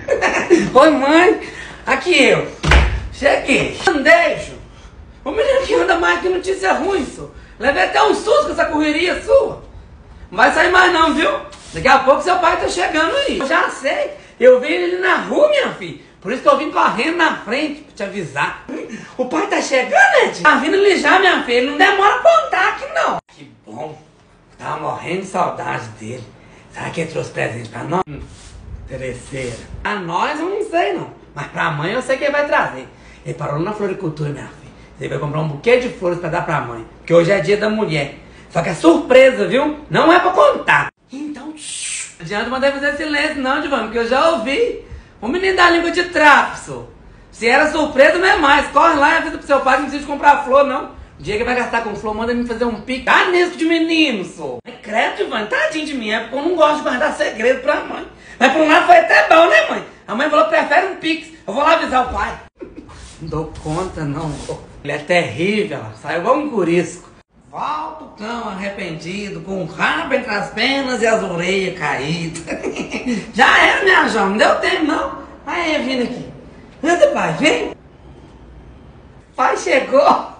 Oi, mãe. Aqui eu. Cheguei. Andejo. O menino que anda mais que notícia ruim, senhor. Levei até um susto com essa correria sua. Não vai sair mais não, viu? Daqui a pouco seu pai tá chegando aí. Eu já sei. Eu vi ele na rua, minha filha. Por isso que eu vim correndo na frente pra te avisar. O pai tá chegando, Ed? Tá vindo ali já, minha filha. Ele não demora a contar aqui, não. Que bom. Tava morrendo de saudade dele. Será que ele trouxe presente pra nós? Interesseira. A nós eu não sei, não. Mas pra mãe eu sei que ele vai trazer. Ele parou na floricultura, minha filha. Ele vai comprar um buquê de flores pra dar pra mãe. Porque hoje é dia da mulher. Só que é surpresa, viu? Não é pra contar. Então, shh. Não adianta mandar fazer silêncio não, Divano, porque eu já ouvi. O menino da língua de trapo, senhor. Se era surpresa, não é mais. Corre lá e avisa pro seu pai que não precisa de comprar flor, não. O dia que vai gastar com flor, manda me fazer um pique. Tá nisso de menino, senhor. É credo, Divano, tadinho de mim. É porque eu não gosto de guardar segredo pra mãe. Mas por um lado foi até bom, né, mãe? A mãe falou que prefere um pix. Eu vou lá avisar o pai. Não dou conta, não. Ele é terrível, ela saiu igual um curisco. Volta o cão arrependido, com o rabo entre as penas e as orelhas caídas. Já era, minha jovem, não deu tempo, não. Aí, vindo aqui. Anda, pai, vem. Pai chegou.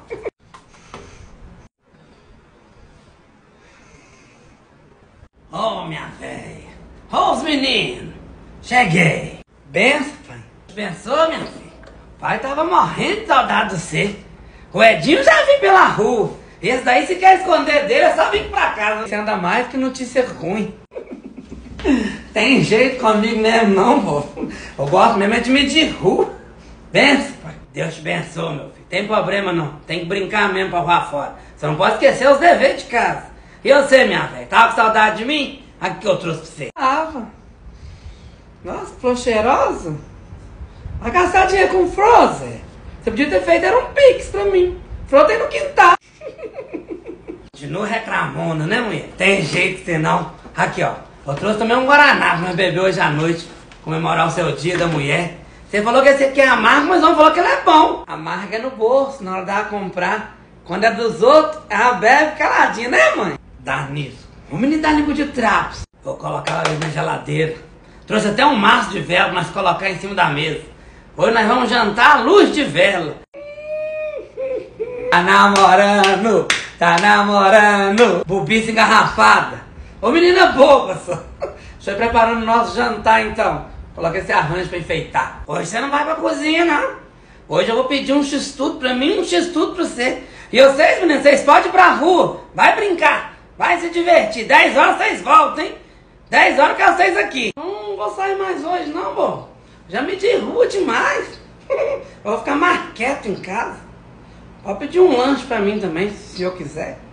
Oh, minha velha. Oh, os meninos. Cheguei. Benção, pai. Pensou, minha filha? O pai tava morrendo de saudade de você. O Edinho já vi pela rua. Esse daí, se quer esconder dele, é só vir pra casa. Você anda mais que notícia ruim. Tem jeito comigo mesmo, não, pô. Eu gosto mesmo é de medir rua. Benção, pai. Deus te abençoe, meu filho. Tem problema, não. Tem que brincar mesmo pra rua fora. Você não pode esquecer os deveres de casa. E você, minha velha, tava com saudade de mim? Aqui que eu trouxe pra você. Tava. Nossa, flor cheirosa. Vai gastar dinheiro com flor, Zé. Você podia ter feito, era um pix pra mim. Flor tem no quintal. Continua reclamona, né, mulher? Tem jeito que você não. Aqui, ó. Eu trouxe também um guaraná pra nós beber hoje à noite. Comemorar o seu dia da mulher. Você falou que esse aqui é amargo, mas não falou que ele é bom. Amarga é no bolso, na hora dela comprar. Quando é dos outros, ela bebe caladinha, né, mãe? Dá nisso. O menino dá língua de trapos. Vou colocar ela ali na geladeira. Trouxe até um maço de vela pra nós colocar em cima da mesa. Hoje nós vamos jantar à luz de vela. Tá namorando, tá namorando. Bobiça engarrafada. Ô menina boba, só. Estou preparando o nosso jantar então. Coloca esse arranjo pra enfeitar. Hoje você não vai pra cozinha, não. Hoje eu vou pedir um x-tudo pra mim e um x-tudo pra você. E vocês, meninos, vocês podem ir pra rua. Vai brincar. Vai se divertir. 10 horas vocês voltam, hein? 10 horas que vocês aqui. Não vou sair mais hoje, não, bom. Já me derruba demais. Eu vou ficar mais quieto em casa. Pode pedir um lanche pra mim também, se eu quiser.